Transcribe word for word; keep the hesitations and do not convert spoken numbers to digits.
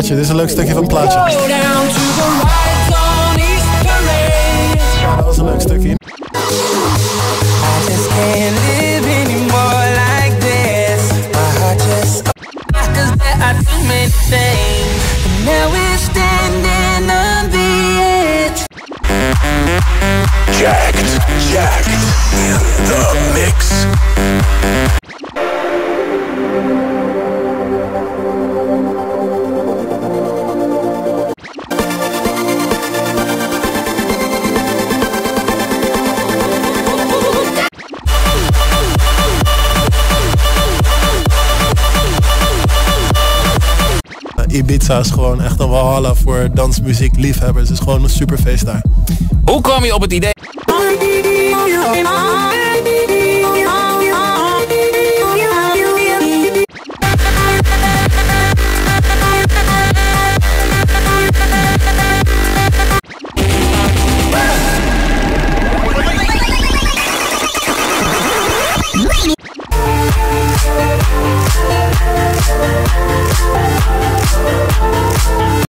plaatje. Dit is een leuk stukje van het plaatje. Ja, dat was een leuk stukje. Jacked, jacked in the mix. Ibiza is gewoon echt een walhalla voor dansmuziek liefhebbers. Het is gewoon een super feest daar. Hoe kwam je op het idee?